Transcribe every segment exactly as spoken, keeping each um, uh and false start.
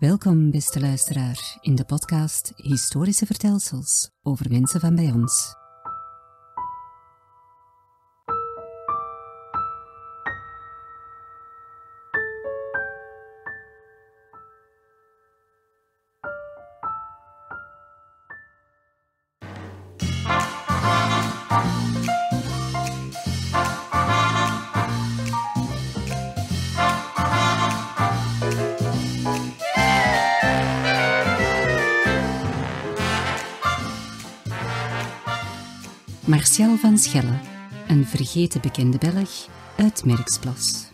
Welkom, beste luisteraar, in de podcast Historische Vertelsels over mensen van bij ons. Martial van Schelle, een vergeten bekende Belg uit Merksplas.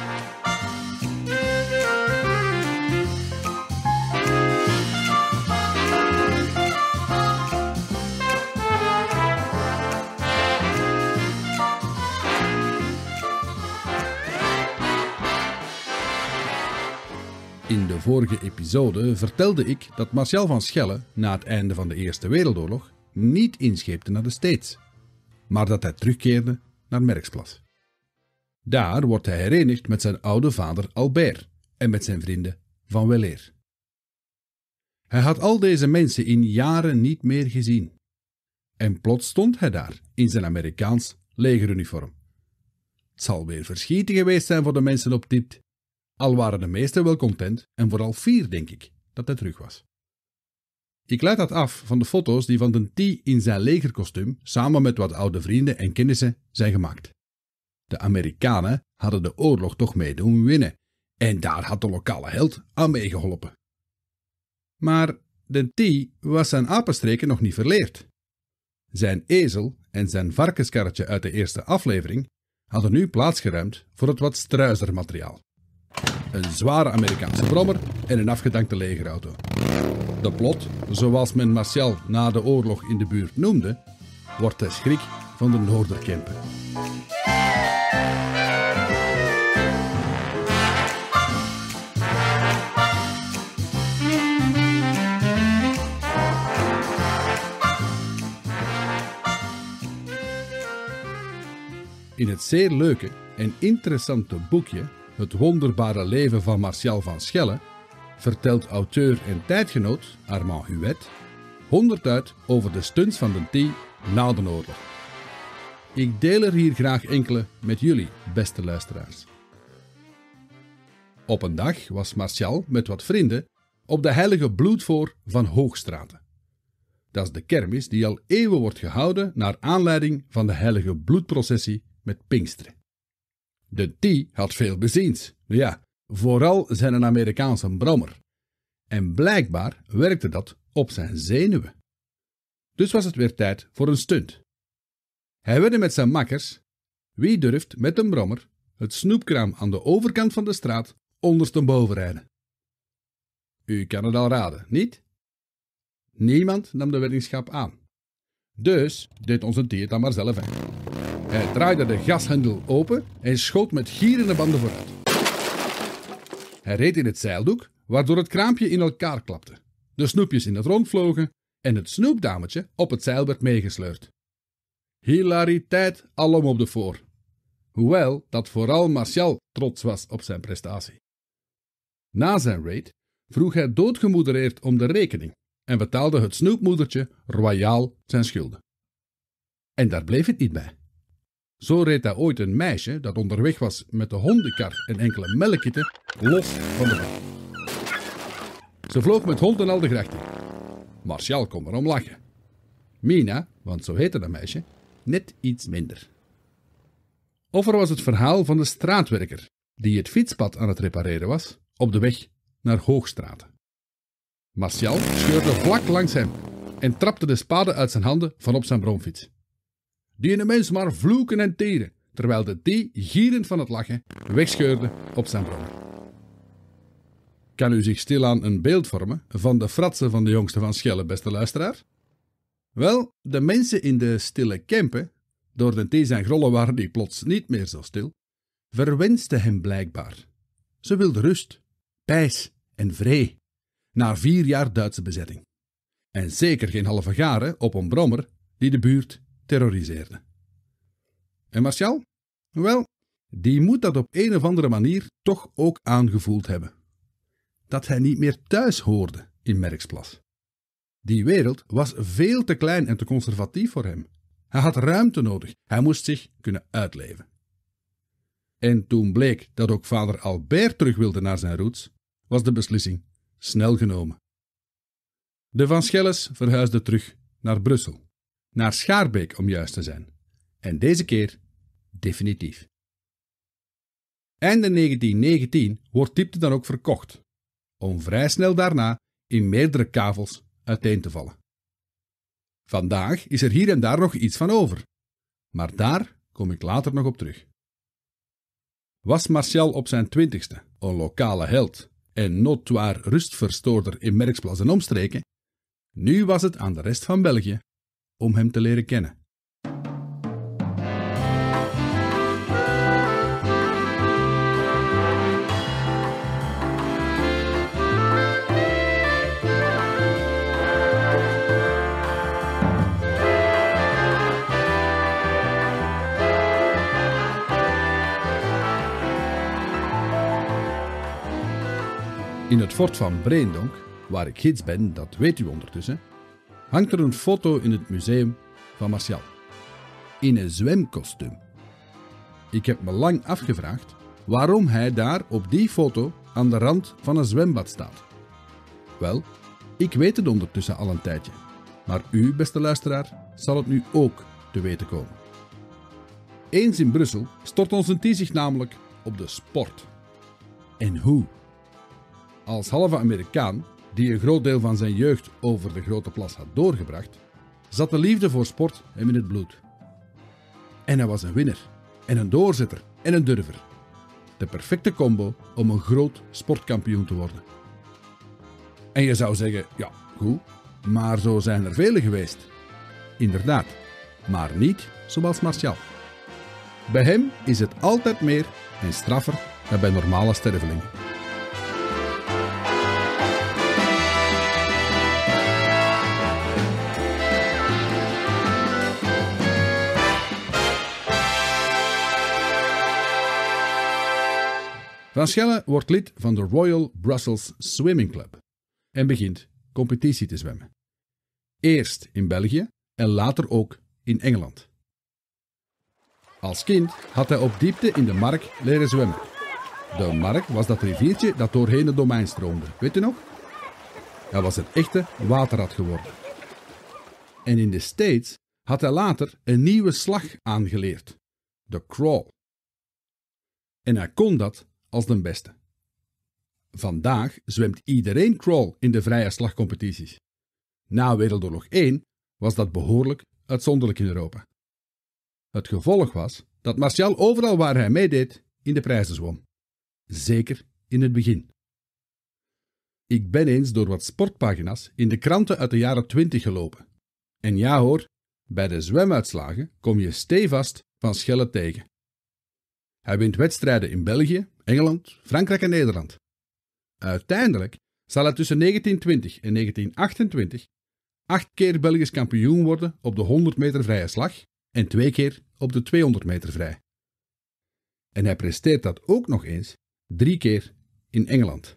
In de vorige episode vertelde ik dat Martial van Schelle na het einde van de Eerste Wereldoorlog niet inscheepte naar de States, maar dat hij terugkeerde naar Merksplas. Daar wordt hij herenigd met zijn oude vader Albert en met zijn vrienden van weleer. Hij had al deze mensen in jaren niet meer gezien. En plots stond hij daar in zijn Amerikaans legeruniform. Het zal weer verschieten geweest zijn voor de mensen op dit, al waren de meesten wel content en vooral fier, denk ik, dat hij terug was. Ik leid dat af van de foto's die van den T in zijn legerkostuum samen met wat oude vrienden en kennissen zijn gemaakt. De Amerikanen hadden de oorlog toch mee doen winnen en daar had de lokale held aan meegeholpen. Maar de T was zijn apenstreken nog niet verleerd. Zijn ezel en zijn varkenskarretje uit de eerste aflevering hadden nu plaatsgeruimd voor het wat struiser materiaal. Een zware Amerikaanse brommer en een afgedankte legerauto. De plot, zoals men Martial na de oorlog in de buurt noemde, wordt de schrik van de Noorderkempen. In het zeer leuke en interessante boekje Het wonderbare leven van Martial van Schelle vertelt auteur en tijdgenoot Armand Huet honderd uit over de stunts van de T na de oorlog. Ik deel er hier graag enkele met jullie, beste luisteraars. Op een dag was Martial met wat vrienden op de heilige bloedvoor van Hoogstraten. Dat is de kermis die al eeuwen wordt gehouden naar aanleiding van de heilige bloedprocessie met Pinksteren. De T had veel beziens, ja, vooral zijn Amerikaanse brommer. En blijkbaar werkte dat op zijn zenuwen. Dus was het weer tijd voor een stunt. Hij wedde met zijn makkers: wie durft met een brommer het snoepkraam aan de overkant van de straat ondersteboven rijden? U kan het al raden, niet? Niemand nam de weddingschap aan. Dus deed onze T het dan maar zelf aan. Hij draaide de gashendel open en schoot met gierende banden vooruit. Hij reed in het zeildoek, waardoor het kraampje in elkaar klapte, de snoepjes in het rond vlogen en het snoepdametje op het zeil werd meegesleurd. Hilariteit alom op de voor. Hoewel dat vooral Martial trots was op zijn prestatie. Na zijn raid vroeg hij doodgemoedereerd om de rekening en betaalde het snoepmoedertje royaal zijn schulden. En daar bleef het niet bij. Zo reed hij ooit een meisje dat onderweg was met de hondenkar en enkele melkkitten los van de weg. Ze vloog met hond en al de gracht in. Martial kon erom lachen. Mina, want zo heette dat meisje, net iets minder. Of er was het verhaal van de straatwerker die het fietspad aan het repareren was op de weg naar Hoogstraten. Martial scheurde vlak langs hem en trapte de spade uit zijn handen van op zijn bromfiets. Die ene mens maar vloeken en teren, terwijl de T, gierend van het lachen, wegscheurde op zijn brommer. Kan u zich stilaan een beeld vormen van de fratsen van de jongste van Schelle, beste luisteraar? Wel, de mensen in de stille Kempen, door de T zijn grollen waren die plots niet meer zo stil, verwensten hem blijkbaar. Ze wilden rust, pijs en vree, na vier jaar Duitse bezetting. En zeker geen halve garen op een brommer die de buurt terroriseerde. En Martial? Wel, die moet dat op een of andere manier toch ook aangevoeld hebben. dat hij niet meer thuis hoorde in Merksplas. Die wereld was veel te klein en te conservatief voor hem. Hij had ruimte nodig, hij moest zich kunnen uitleven. En toen bleek dat ook vader Albert terug wilde naar zijn roots, was de beslissing snel genomen. De Van Schelles verhuisden terug naar Brussel, naar Schaarbeek om juist te zijn, en deze keer definitief. Einde negentien negentien wordt Diepte dan ook verkocht, om vrij snel daarna in meerdere kavels uiteen te vallen. Vandaag is er hier en daar nog iets van over, maar daar kom ik later nog op terug. Was Martial op zijn twintigste een lokale held en notoire rustverstoorder in Merksplas en omstreken, nu was het aan de rest van België om hem te leren kennen. In het fort van Breendonk, waar ik gids ben, dat weet u ondertussen, hangt er een foto in het museum van Martial. In een zwemkostuum. Ik heb me lang afgevraagd waarom hij daar op die foto aan de rand van een zwembad staat. Wel, ik weet het ondertussen al een tijdje, maar u, beste luisteraar, zal het nu ook te weten komen. Eens in Brussel stort onze T zich namelijk op de sport. En hoe? Als halve Amerikaan, die een groot deel van zijn jeugd over de Grote Plas had doorgebracht, zat de liefde voor sport hem in het bloed. En hij was een winner, en een doorzetter, en een durver. De perfecte combo om een groot sportkampioen te worden. En je zou zeggen, ja, goed, maar zo zijn er vele geweest. Inderdaad, maar niet zoals Martial. Bij hem is het altijd meer en straffer dan bij normale stervelingen. Van Schelle wordt lid van de Royal Brussels Swimming Club en begint competitie te zwemmen. Eerst in België en later ook in Engeland. Als kind had hij op diepte in de Mark leren zwemmen. De Mark was dat riviertje dat doorheen het domein stroomde, weet u nog? Hij was een echte waterrat geworden. En in de States had hij later een nieuwe slag aangeleerd, de crawl. En hij kon dat als de beste. Vandaag zwemt iedereen crawl in de vrije slagcompetities. Na Wereldoorlog één was dat behoorlijk uitzonderlijk in Europa. Het gevolg was dat Martial overal waar hij meedeed in de prijzen zwom. Zeker in het begin. Ik ben eens door wat sportpagina's in de kranten uit de jaren twintig gelopen. En ja hoor, bij de zwemuitslagen kom je stevast Van Schelle tegen. Hij wint wedstrijden in België, Engeland, Frankrijk en Nederland. Uiteindelijk zal hij tussen negentien twintig en negentien achtentwintig acht keer Belgisch kampioen worden op de honderd meter vrije slag en twee keer op de tweehonderd meter vrij. En hij presteert dat ook nog eens drie keer in Engeland.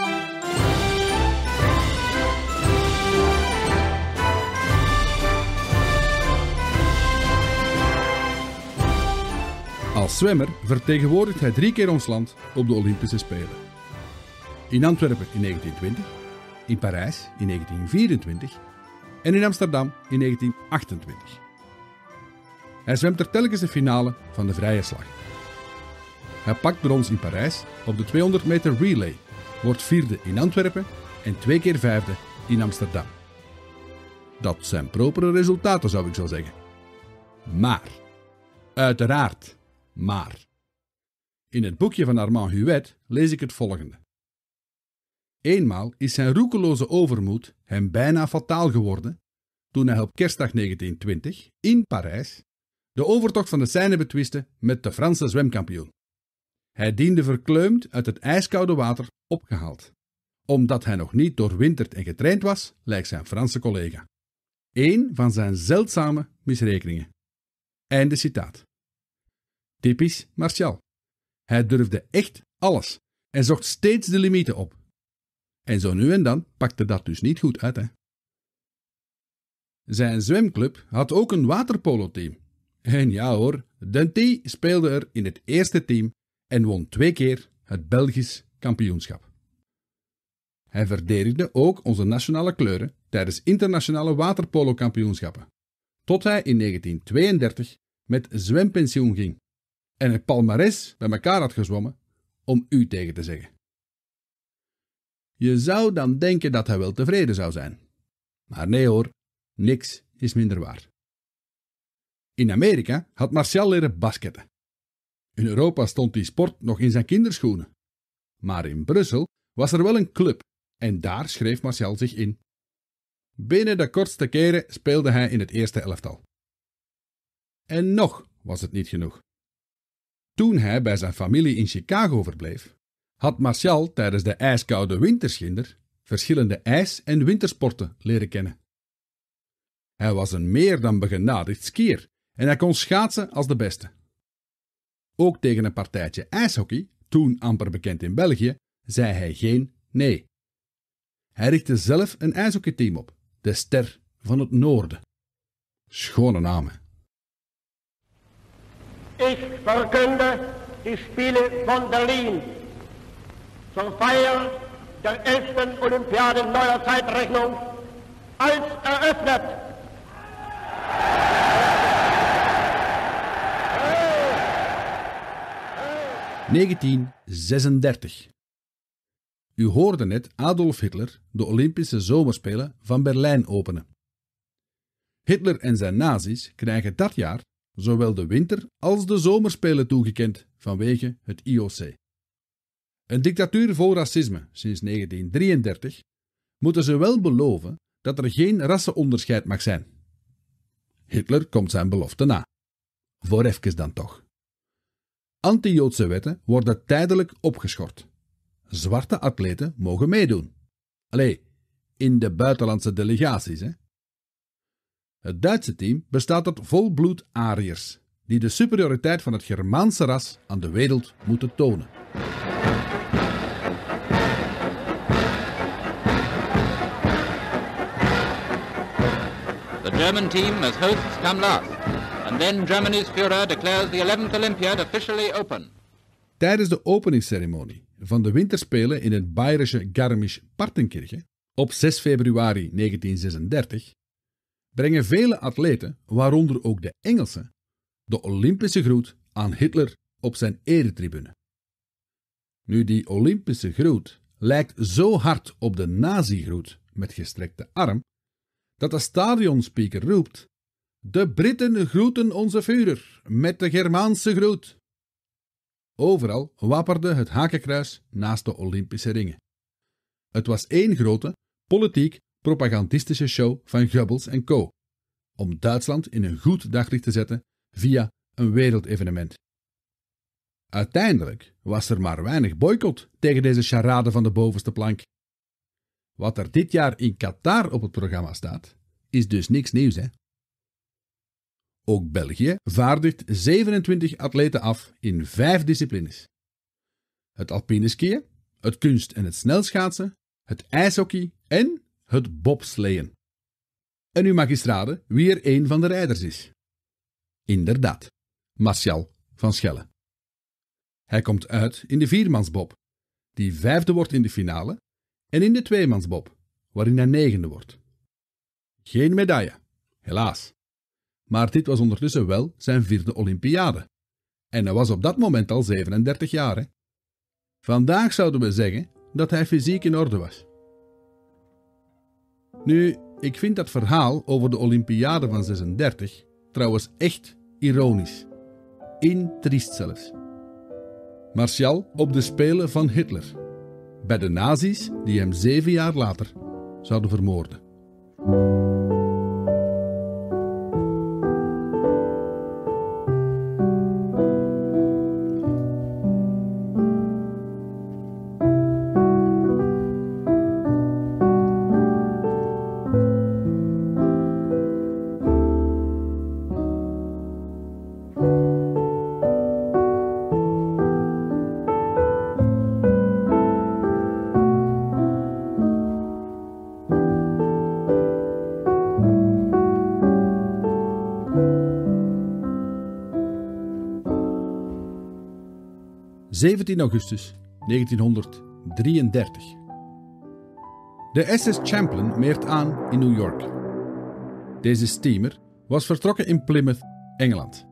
Als zwemmer vertegenwoordigt hij drie keer ons land op de Olympische Spelen. In Antwerpen in negentien twintig, in Parijs in negentien vierentwintig en in Amsterdam in negentien achtentwintig. Hij zwemt er telkens de finale van de vrije slag. Hij pakt brons in Parijs op de tweehonderd meter relay, wordt vierde in Antwerpen en twee keer vijfde in Amsterdam. Dat zijn propere resultaten, zou ik zo zeggen. Maar, uiteraard, maar. In het boekje van Armand Huet lees ik het volgende. Eenmaal is zijn roekeloze overmoed hem bijna fataal geworden toen hij op kerstdag negentien twintig in Parijs de overtocht van de Seine betwiste met de Franse zwemkampioen. Hij diende verkleumd uit het ijskoude water opgehaald, omdat hij nog niet doorwinterd en getraind was, lijkt zijn Franse collega. Eén van zijn zeldzame misrekeningen. Einde citaat. Typisch Martial. Hij durfde echt alles en zocht steeds de limieten op. En zo nu en dan pakte dat dus niet goed uit, hè. Zijn zwemclub had ook een waterpolo-team. En ja hoor, Dundee speelde er in het eerste team en won twee keer het Belgisch kampioenschap. Hij verdedigde ook onze nationale kleuren tijdens internationale waterpolo-kampioenschappen, tot hij in negentien tweeëndertig met zwempensioen ging en het palmares bij elkaar had gezwommen om u tegen te zeggen. Je zou dan denken dat hij wel tevreden zou zijn. Maar nee hoor, niks is minder waar. In Amerika had Martial leren basketten. In Europa stond die sport nog in zijn kinderschoenen. Maar in Brussel was er wel een club en daar schreef Martial zich in. Binnen de kortste keren speelde hij in het eerste elftal. En nog was het niet genoeg. Toen hij bij zijn familie in Chicago verbleef, had Martial tijdens de ijskoude winterschinder verschillende ijs- en wintersporten leren kennen. Hij was een meer dan begenadigd skier en hij kon schaatsen als de beste. Ook tegen een partijtje ijshockey, toen amper bekend in België, zei hij geen nee. Hij richtte zelf een ijshockeyteam op, de Ster van het Noorden. Schone namen. Ik verkunde die Spiele van Berlin zur Feier der elften Olympiade neuer Zeitrechnung als eröffnet. negentien zesendertig. U hoorde net Adolf Hitler de Olympische Zomerspelen van Berlijn openen. Hitler en zijn nazi's krijgen dat jaar zowel de winter- als de zomerspelen toegekend vanwege het I O C. Een dictatuur vol racisme sinds negentien drieëndertig moeten ze wel beloven dat er geen rassenonderscheid mag zijn. Hitler komt zijn belofte na. Voor even dan toch. Anti-Joodse wetten worden tijdelijk opgeschort. Zwarte atleten mogen meedoen. Allee, in de buitenlandse delegaties, hè. Het Duitse team bestaat uit volbloed Ariërs, die de superioriteit van het Germaanse ras aan de wereld moeten tonen. The German team as hosts come last, and then Germany's Führer declares the eleventh Olympiad officially open. Tijdens de openingsceremonie van de winterspelen in het Bayerische Garmisch-Partenkirchen op zes februari negentien zesendertig brengen vele atleten, waaronder ook de Engelsen, de Olympische groet aan Hitler op zijn eretribune. Nu, die Olympische groet lijkt zo hard op de nazi-groet met gestrekte arm, dat de stadionspeaker roept: de Britten groeten onze Führer met de Germaanse groet. Overal wapperde het hakenkruis naast de Olympische ringen. Het was één grote, politiek propagandistische show van Goebbels en co. Om Duitsland in een goed daglicht te zetten via een wereldevenement. Uiteindelijk was er maar weinig boycott tegen deze charade van de bovenste plank. Wat er dit jaar in Qatar op het programma staat, is dus niks nieuws, hè? Ook België vaardigt zevenentwintig atleten af in vijf disciplines. Het alpine skiën, het kunst- en het snelschaatsen, het ijshockey en het bobsleeën. En u mag eens raden wie er een van de rijders is. Inderdaad, Martial van Schelle. Hij komt uit in de viermansbob, die vijfde wordt in de finale, en in de tweemansbob, waarin hij negende wordt. Geen medaille, helaas. Maar dit was ondertussen wel zijn vierde Olympiade. En hij was op dat moment al zevenendertig jaar. Hè? Vandaag zouden we zeggen dat hij fysiek in orde was. Nu, ik vind dat verhaal over de Olympiade van zesendertig trouwens echt ironisch. Intriest zelfs. Martial op de Spelen van Hitler. Bij de nazi's die hem zeven jaar later zouden vermoorden. zeventien augustus negentienhonderddrieëndertig. De S S Champlain meert aan in New York. Deze steamer was vertrokken in Plymouth, Engeland.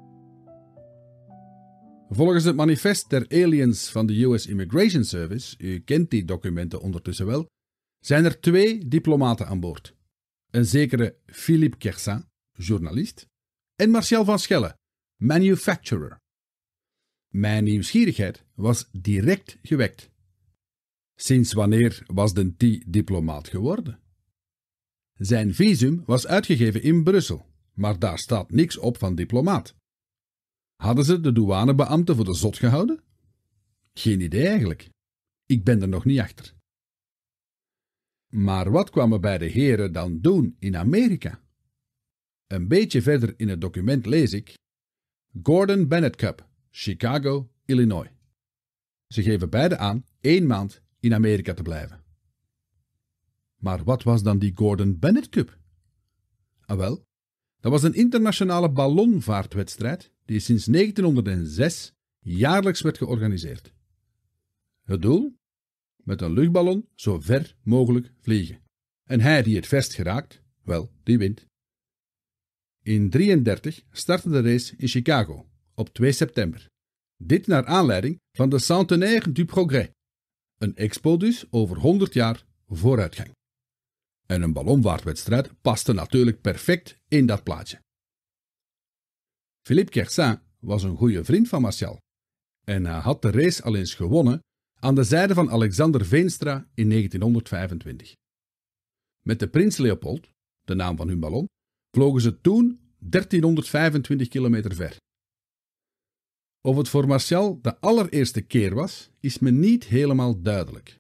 Volgens het manifest der aliens van de U S Immigration Service, u kent die documenten ondertussen wel, zijn er twee diplomaten aan boord. Een zekere Philippe Kersin, journalist, en Martial van Schelle, manufacturer. Mijn nieuwsgierigheid was direct gewekt. Sinds wanneer was de T diplomaat geworden? Zijn visum was uitgegeven in Brussel, maar daar staat niks op van diplomaat. Hadden ze de douanebeambten voor de zot gehouden? Geen idee eigenlijk. Ik ben er nog niet achter. Maar wat kwamen beide heren dan doen in Amerika? Een beetje verder in het document lees ik: Gordon Bennett Cup, Chicago, Illinois. Ze geven beide aan één maand in Amerika te blijven. Maar wat was dan die Gordon Bennett Cup? Ah wel, dat was een internationale ballonvaartwedstrijd die sinds negentienhonderdzes jaarlijks werd georganiseerd. Het doel? Met een luchtballon zo ver mogelijk vliegen. En hij die het verst geraakt, wel, die wint. In negentienhonderddrieëndertig startte de race in Chicago op twee september. Dit naar aanleiding van de Centenaire du Progrès, een expo dus over honderd jaar vooruitgang. En een ballonvaartwedstrijd paste natuurlijk perfect in dat plaatje. Philippe Kersin was een goede vriend van Martial en hij had de race al eens gewonnen aan de zijde van Alexander Veenstra in negentienhonderdvijfentwintig. Met de Prins Leopold, de naam van hun ballon, vlogen ze toen dertienhonderdvijfentwintig kilometer ver. Of het voor Martial de allereerste keer was, is me niet helemaal duidelijk.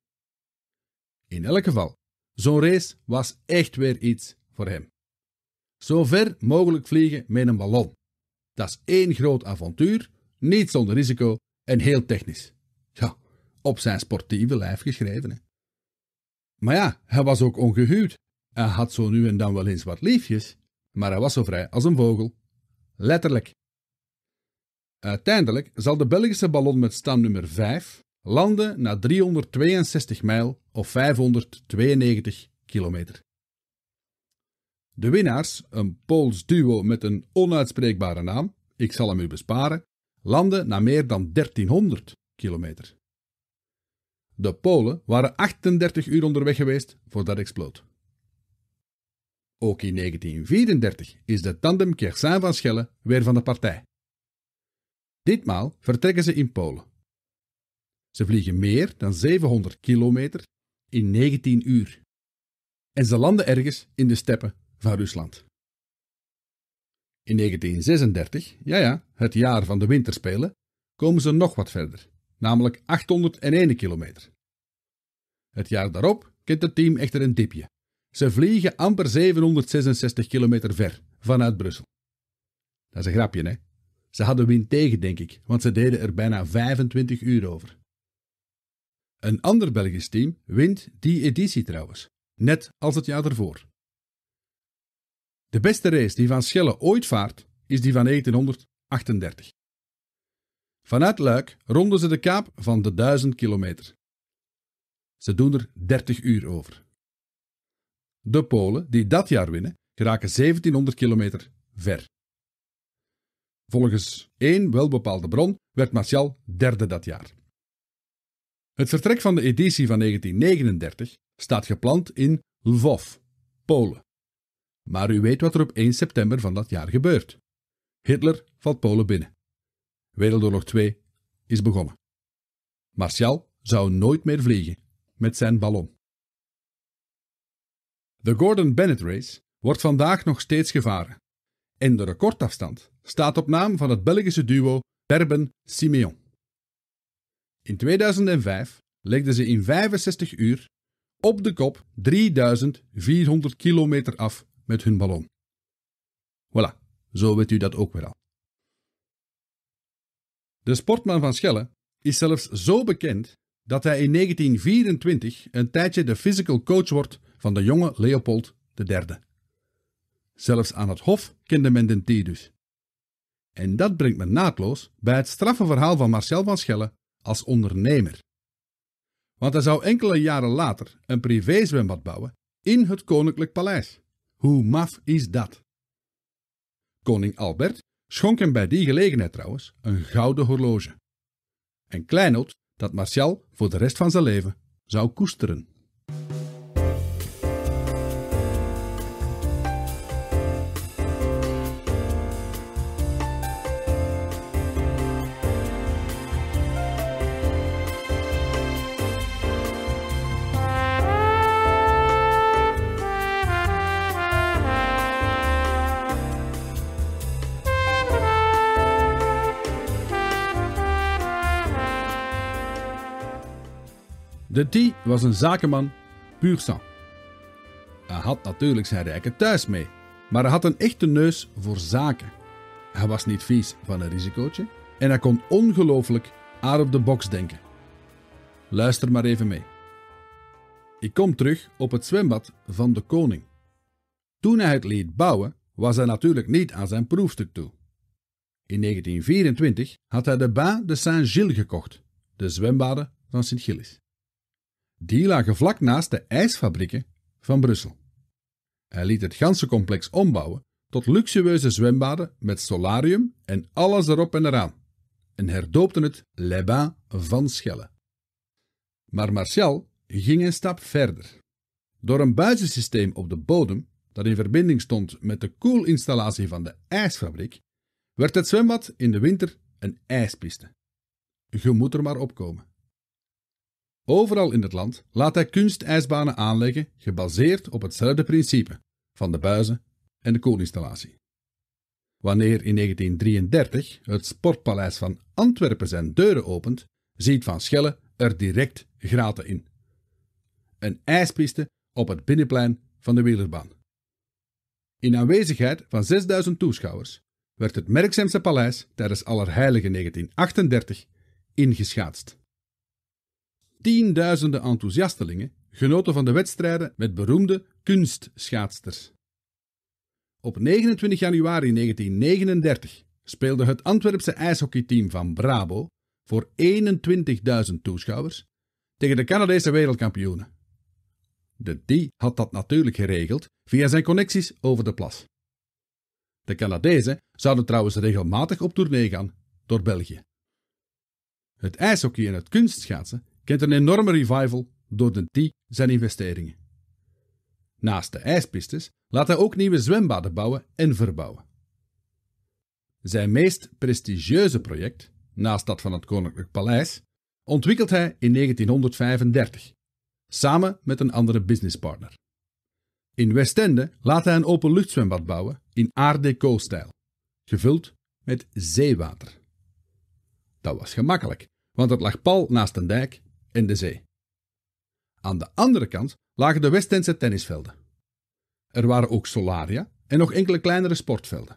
In elk geval, zo'n race was echt weer iets voor hem. Zo ver mogelijk vliegen met een ballon. Dat is één groot avontuur, niet zonder risico en heel technisch. Ja, op zijn sportieve lijf geschreven. Hè. Maar ja, hij was ook ongehuwd. Hij had zo nu en dan wel eens wat liefjes, maar hij was zo vrij als een vogel. Letterlijk. Uiteindelijk zal de Belgische ballon met stamnummer vijf landen na driehonderdtweeënzestig mijl of vijfhonderdtweeënnegentig kilometer. De winnaars, een Pools duo met een onuitspreekbare naam, ik zal hem u besparen, landen na meer dan dertienhonderd kilometer. De Polen waren achtendertig uur onderweg geweest voor dat exploot. Ook in negentien vierendertig is de tandem Kersin van Schelle weer van de partij. Ditmaal vertrekken ze in Polen. Ze vliegen meer dan zevenhonderd kilometer in negentien uur. En ze landen ergens in de steppen van Rusland. In negentien zesendertig, ja ja, het jaar van de winterspelen, komen ze nog wat verder, namelijk achthonderdéén kilometer. Het jaar daarop kent het team echter een dipje. Ze vliegen amper zevenhonderdzesenzestig kilometer ver vanuit Brussel. Dat is een grapje, hè? Ze hadden wind tegen, denk ik, want ze deden er bijna vijfentwintig uur over. Een ander Belgisch team wint die editie trouwens, net als het jaar ervoor. De beste race die Van Schelle ooit vaart, is die van negentienhonderdachtendertig. Vanuit Luik ronden ze de kaap van de duizend kilometer. Ze doen er dertig uur over. De Polen die dat jaar winnen, geraken zeventienhonderd kilometer ver. Volgens één welbepaalde bron werd Martial derde dat jaar. Het vertrek van de editie van negentien negenendertig staat gepland in Lwów, Polen. Maar u weet wat er op één september van dat jaar gebeurt. Hitler valt Polen binnen. Wereldoorlog twee is begonnen. Martial zou nooit meer vliegen met zijn ballon. De Gordon Bennett Race wordt vandaag nog steeds gevaren. En de recordafstand staat op naam van het Belgische duo Terben-Simeon. In tweeduizend vijf legden ze in vijfenzestig uur op de kop drieduizend vierhonderd kilometer af met hun ballon. Voilà, zo weet u dat ook weer al. De sportman van Schelle is zelfs zo bekend dat hij in negentien vierentwintig een tijdje de physical coach wordt van de jonge Leopold de derde. Zelfs aan het hof kende men den T dus. En dat brengt me naadloos bij het straffe verhaal van Martial van Schelle als ondernemer. Want hij zou enkele jaren later een privézwembad bouwen in het Koninklijk Paleis. Hoe maf is dat? Koning Albert schonk hem bij die gelegenheid trouwens een gouden horloge. Een kleinood dat Martial voor de rest van zijn leven zou koesteren. De T was een zakenman puur sang. Hij had natuurlijk zijn rijke thuis mee, maar hij had een echte neus voor zaken. Hij was niet vies van een risicootje en hij kon ongelooflijk out of the box denken. Luister maar even mee. Ik kom terug op het zwembad van de koning. Toen hij het liet bouwen, was hij natuurlijk niet aan zijn proefstuk toe. In negentien vierentwintig had hij de Bain de Saint-Gilles gekocht, de zwembaden van Sint-Gilles. Die lagen vlak naast de ijsfabrieken van Brussel. Hij liet het ganse complex ombouwen tot luxueuze zwembaden met solarium en alles erop en eraan en herdoopte het Les Bains van Schelle. Maar Martial ging een stap verder. Door een buizensysteem op de bodem, dat in verbinding stond met de koelinstallatie van de ijsfabriek, werd het zwembad in de winter een ijspiste. Je moet er maar opkomen. Overal in het land laat hij kunstijsbanen aanleggen gebaseerd op hetzelfde principe van de buizen en de koelinstallatie. Wanneer in negentien drieëndertig het Sportpaleis van Antwerpen zijn deuren opent, ziet Van Schelle er direct graten in. Een ijspiste op het binnenplein van de wielerbaan. In aanwezigheid van zesduizend toeschouwers werd het Merksemse paleis tijdens Allerheiligen negentien achtendertig ingeschaatst. Tienduizenden enthousiastelingen genoten van de wedstrijden met beroemde kunstschaatsters. Op negenentwintig januari negentien negenendertig speelde het Antwerpse ijshockeyteam van Brabo voor eenentwintigduizend toeschouwers tegen de Canadese wereldkampioenen. De D had dat natuurlijk geregeld via zijn connecties over de plas. De Canadezen zouden trouwens regelmatig op tournee gaan door België. Het ijshockey en het kunstschaatsen kent een enorme revival door de T zijn investeringen. Naast de ijspistes laat hij ook nieuwe zwembaden bouwen en verbouwen. Zijn meest prestigieuze project, naast dat van het Koninklijk Paleis, ontwikkelt hij in negentienhonderdvijfendertig, samen met een andere businesspartner. In Westende laat hij een openluchtzwembad bouwen in Art Deco-stijl, gevuld met zeewater. Dat was gemakkelijk, want het lag pal naast een dijk en de zee. Aan de andere kant lagen de Westendse tennisvelden. Er waren ook solaria en nog enkele kleinere sportvelden.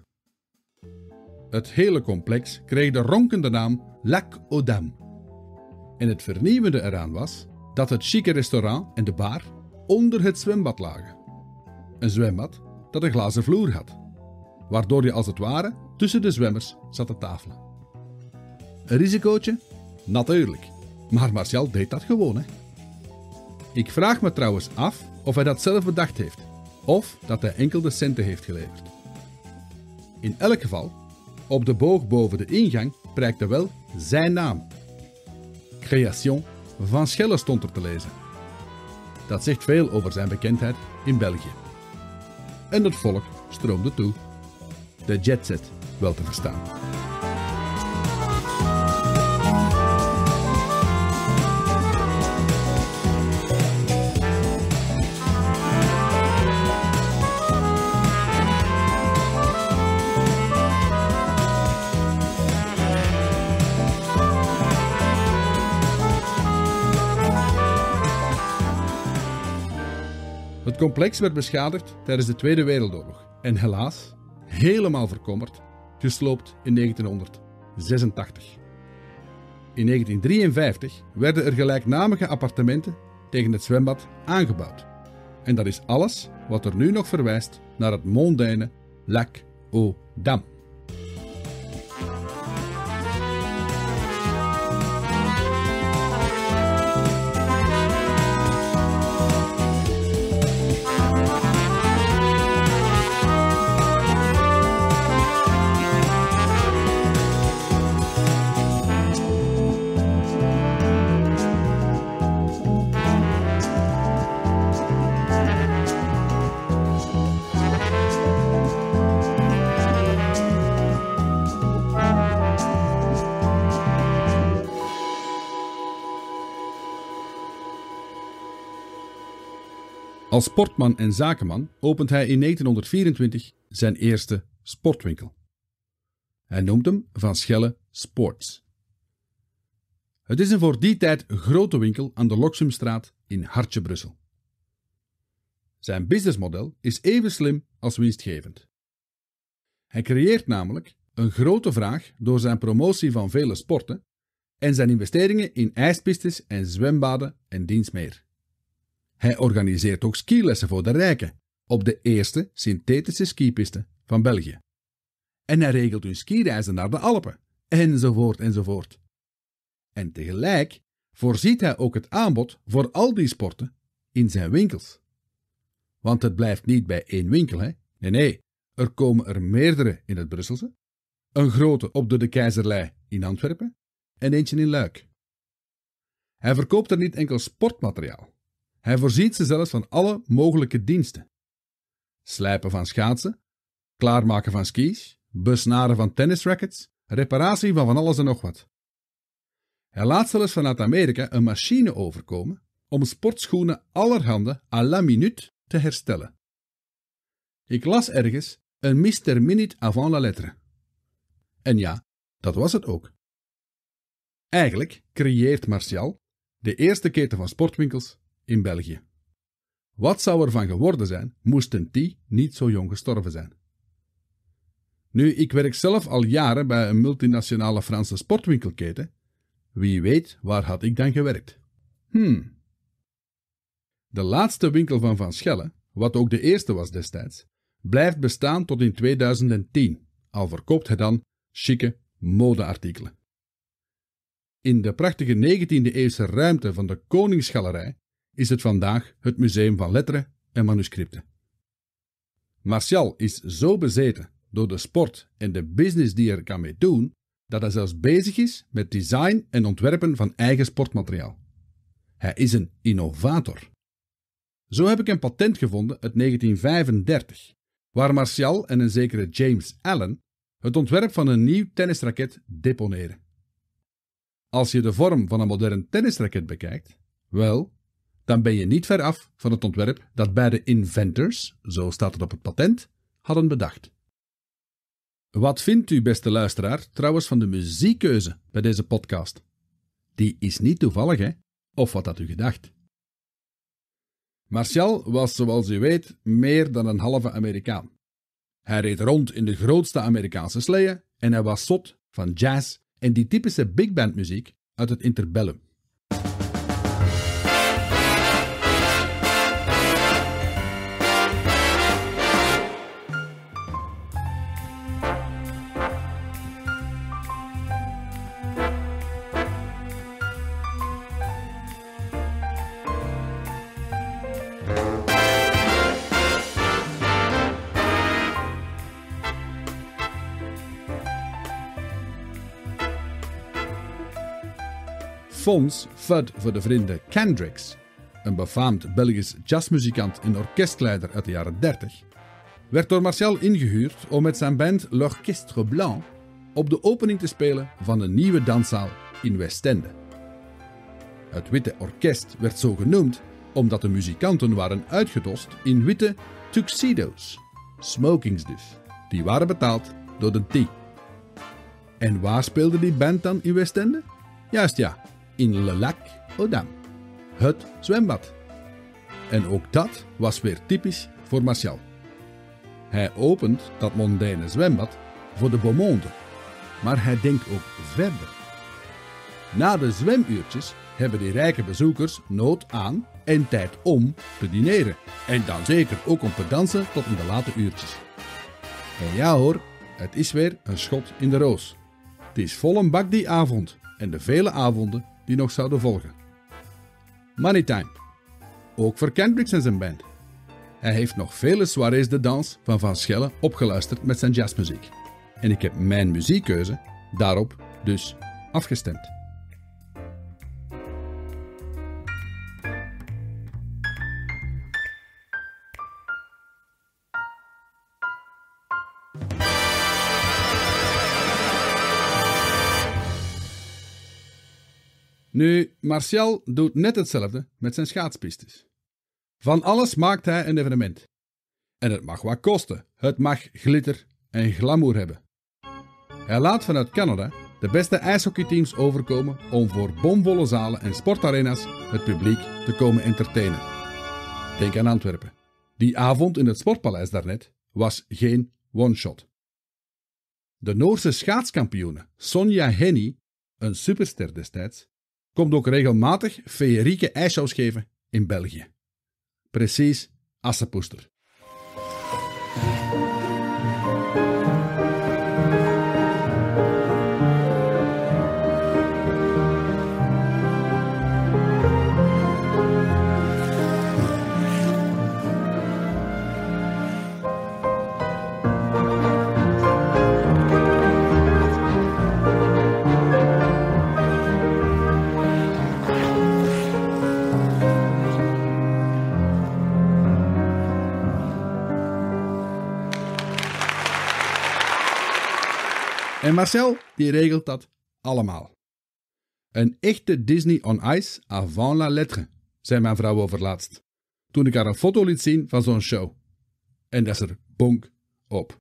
Het hele complex kreeg de ronkende naam Lac aux Dames. En het vernieuwende eraan was dat het chique restaurant en de bar onder het zwembad lagen. Een zwembad dat een glazen vloer had, waardoor je als het ware tussen de zwemmers zat te tafelen. Een risicootje? Natuurlijk, maar Martial deed dat gewoon, hè. Ik vraag me trouwens af of hij dat zelf bedacht heeft, of dat hij enkel de centen heeft geleverd. In elk geval, op de boog boven de ingang prijkte wel zijn naam. Création Van Schelle stond er te lezen. Dat zegt veel over zijn bekendheid in België. En het volk stroomde toe. De jetset wel te verstaan. Het complex werd beschadigd tijdens de Tweede Wereldoorlog en helaas, helemaal verkommerd, gesloopt in negentienhonderdzesentachtig. In negentien drieënvijftig werden er gelijknamige appartementen tegen het zwembad aangebouwd. En dat is alles wat er nu nog verwijst naar het mondaine Lac aux Dames. Als sportman en zakenman opent hij in negentienhonderdvierentwintig zijn eerste sportwinkel. Hij noemt hem Van Schelle Sports. Het is een voor die tijd grote winkel aan de Loksumstraat in Hartje Brussel. Zijn businessmodel is even slim als winstgevend. Hij creëert namelijk een grote vraag door zijn promotie van vele sporten en zijn investeringen in ijspistes en zwembaden en diens meer. Hij organiseert ook skilessen voor de rijken op de eerste synthetische skipiste van België. En hij regelt hun skireizen naar de Alpen, enzovoort enzovoort. En tegelijk voorziet hij ook het aanbod voor al die sporten in zijn winkels. Want het blijft niet bij één winkel, hè? Nee, nee, er komen er meerdere in het Brusselse, een grote op de De Keizerlei in Antwerpen en eentje in Luik. Hij verkoopt er niet enkel sportmateriaal. Hij voorziet ze zelfs van alle mogelijke diensten. Slijpen van schaatsen, klaarmaken van skis, besnaren van tennisrackets, reparatie van van alles en nog wat. Hij laat zelfs vanuit Amerika een machine overkomen om sportschoenen allerhande à la minute te herstellen. Ik las ergens een mister Minute avant la lettre. En ja, dat was het ook. Eigenlijk creëert Martial de eerste keten van sportwinkels in België. Wat zou er van geworden zijn, moesten die niet zo jong gestorven zijn? Nu, ik werk zelf al jaren bij een multinationale Franse sportwinkelketen. Wie weet, waar had ik dan gewerkt? Hmm. De laatste winkel van Van Schelle, wat ook de eerste was destijds, blijft bestaan tot in tweeduizend tien, al verkoopt hij dan chique modeartikelen. In de prachtige negentiende-eeuwse ruimte van de Koningsgalerij is het vandaag het Museum van Letteren en Manuscripten. Martial is zo bezeten door de sport en de business die er kan mee doen, dat hij zelfs bezig is met design en ontwerpen van eigen sportmateriaal. Hij is een innovator. Zo heb ik een patent gevonden uit negentien vijfendertig, waar Martial en een zekere James Allen het ontwerp van een nieuw tennisraket deponeren. Als je de vorm van een modern tennisraket bekijkt, wel, dan ben je niet ver af van het ontwerp dat beide inventors, zo staat het op het patent, hadden bedacht. Wat vindt u, beste luisteraar, trouwens van de muziekkeuze bij deze podcast? Die is niet toevallig, hè? Of wat had u gedacht? Martial was, zoals u weet, meer dan een halve Amerikaan. Hij reed rond in de grootste Amerikaanse sleeën en hij was zot van jazz en die typische big band muziek uit het interbellum. Fons Fud voor de vrienden Kendricks, een befaamd Belgisch jazzmuzikant en orkestleider uit de jaren dertig, werd door Martial ingehuurd om met zijn band L'Orchestre Blanc op de opening te spelen van een nieuwe danszaal in Westende. Het Witte Orkest werd zo genoemd omdat de muzikanten waren uitgedost in witte tuxedo's, smokings dus, die waren betaald door de T. En waar speelde die band dan in Westende? Juist ja, in Le Lac aux Dames, het zwembad. En ook dat was weer typisch voor Martial. Hij opent dat mondaine zwembad voor de beau monde, maar hij denkt ook verder. Na de zwemuurtjes hebben die rijke bezoekers nood aan en tijd om te dineren. En dan zeker ook om te dansen tot in de late uurtjes. En ja hoor, het is weer een schot in de roos. Het is vol een bak die avond en de vele avonden die nog zouden volgen. Money time. Ook voor Kendricks en zijn band. Hij heeft nog vele soirées de dans van Van Schelle opgeluisterd met zijn jazzmuziek. En ik heb mijn muziekkeuze daarop dus afgestemd. Nu, Martial doet net hetzelfde met zijn schaatspistes. Van alles maakt hij een evenement. En het mag wat kosten. Het mag glitter en glamour hebben. Hij laat vanuit Canada de beste ijshockeyteams overkomen om voor bomvolle zalen en sportarena's het publiek te komen entertainen. Denk aan Antwerpen. Die avond in het Sportpaleis daarnet was geen one-shot. De Noorse schaatskampioene Sonja Henny, een superster destijds, komt ook regelmatig feerieke ijsshows geven in België. Precies Assepoester. En Marcel, die regelt dat allemaal. Een echte Disney on Ice avant la lettre, zei mijn vrouw overlaatst, toen ik haar een foto liet zien van zo'n show. En dat is er bonk op.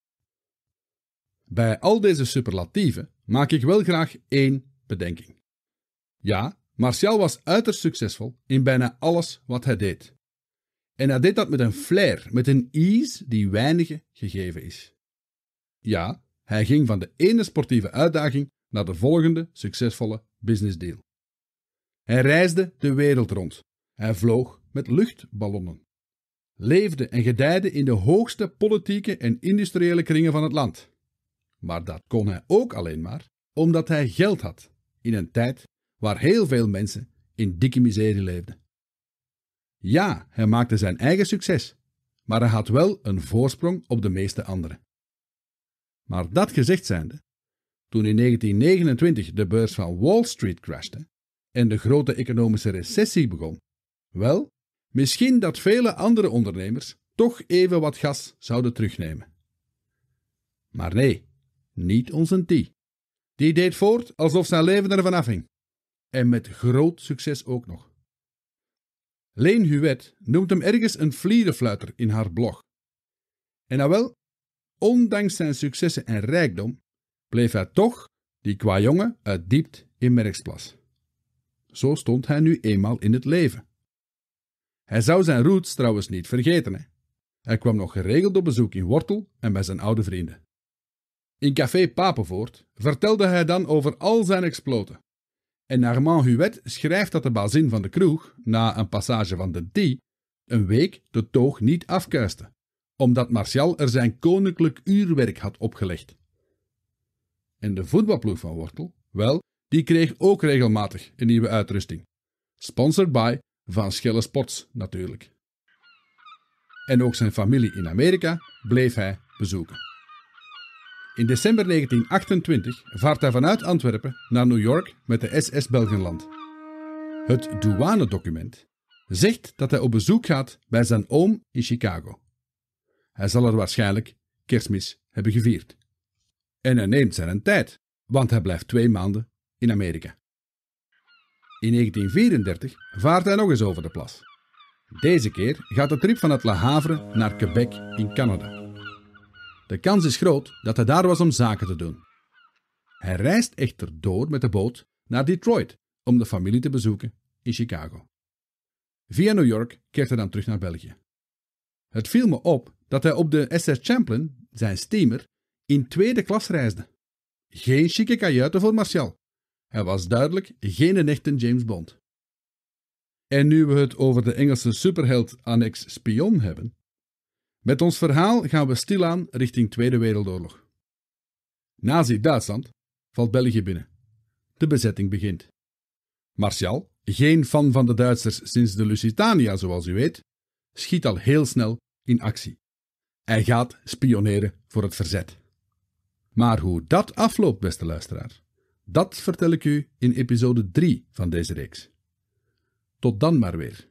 Bij al deze superlatieven maak ik wel graag één bedenking. Ja, Martial was uiterst succesvol in bijna alles wat hij deed. En hij deed dat met een flair, met een ease die weinigen gegeven is. Ja, hij ging van de ene sportieve uitdaging naar de volgende succesvolle business deal. Hij reisde de wereld rond. Hij vloog met luchtballonnen. Leefde en gedijde in de hoogste politieke en industriële kringen van het land. Maar dat kon hij ook alleen maar omdat hij geld had, in een tijd waar heel veel mensen in dikke miserie leefden. Ja, hij maakte zijn eigen succes, maar hij had wel een voorsprong op de meeste anderen. Maar dat gezegd zijnde, toen in negentien negenentwintig de beurs van Wall Street crashte en de grote economische recessie begon, wel, misschien dat vele andere ondernemers toch even wat gas zouden terugnemen. Maar nee, niet onze T. Die deed voort alsof zijn leven ervan afhing. En met groot succes ook nog. Leen Huet noemt hem ergens een vlierenfluiter in haar blog. En nou wel, ondanks zijn successen en rijkdom, bleef hij toch die kwajongen uit Diept in Merksplas. Zo stond hij nu eenmaal in het leven. Hij zou zijn roots trouwens niet vergeten. Hè? Hij kwam nog geregeld op bezoek in Wortel en bij zijn oude vrienden. In café Papenvoort vertelde hij dan over al zijn exploten. En Armand Huet schrijft dat de bazin van de kroeg, na een passage van de T, een week de toog niet afkuiste, omdat Martial er zijn koninklijk uurwerk had opgelegd. En de voetbalploeg van Wortel, wel, die kreeg ook regelmatig een nieuwe uitrusting. Sponsored by Van Schelle Sports natuurlijk. En ook zijn familie in Amerika bleef hij bezoeken. In december negentien achtentwintig vaart hij vanuit Antwerpen naar New York met de S S Belgenland. Het douanedocument zegt dat hij op bezoek gaat bij zijn oom in Chicago. Hij zal er waarschijnlijk Kerstmis hebben gevierd. En hij neemt zijn tijd, want hij blijft twee maanden in Amerika. In negentien vierendertig vaart hij nog eens over de plas. Deze keer gaat de trip vanuit Le Havre naar Quebec in Canada. De kans is groot dat hij daar was om zaken te doen. Hij reist echter door met de boot naar Detroit om de familie te bezoeken in Chicago. Via New York keert hij dan terug naar België. Het viel me op dat hij op de S S Champlain, zijn steamer, in tweede klas reisde. Geen chique kajuiten voor Martial. Hij was duidelijk geen echte James Bond. En nu we het over de Engelse superheld annex spion hebben, met ons verhaal gaan we stilaan richting Tweede Wereldoorlog. Nazi-Duitsland valt België binnen. De bezetting begint. Martial, geen fan van de Duitsers sinds de Lusitania zoals u weet, schiet al heel snel in actie. Hij gaat spioneren voor het verzet. Maar hoe dat afloopt, beste luisteraar, dat vertel ik u in episode drie van deze reeks. Tot dan maar weer.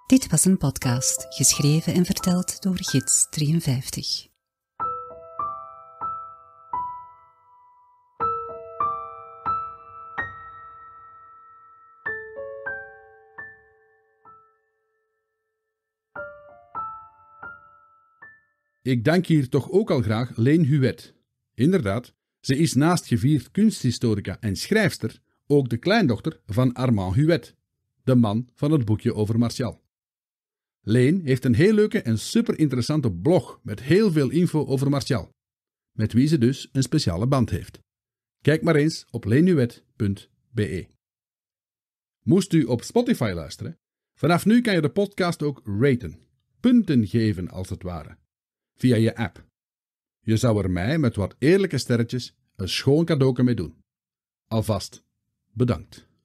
Dit was een podcast, geschreven en verteld door Gids drieënvijftig. Ik dank hier toch ook al graag Leen Huet. Inderdaad, ze is naast gevierd kunsthistorica en schrijfster ook de kleindochter van Armand Huet, de man van het boekje over Martial. Leen heeft een heel leuke en super interessante blog met heel veel info over Martial, met wie ze dus een speciale band heeft. Kijk maar eens op leenhuet punt be. Moest u op Spotify luisteren? Vanaf nu kan je de podcast ook raten, punten geven als het ware, via je app. Je zou er mij met wat eerlijke sterretjes een schoon cadeau mee doen. Alvast bedankt.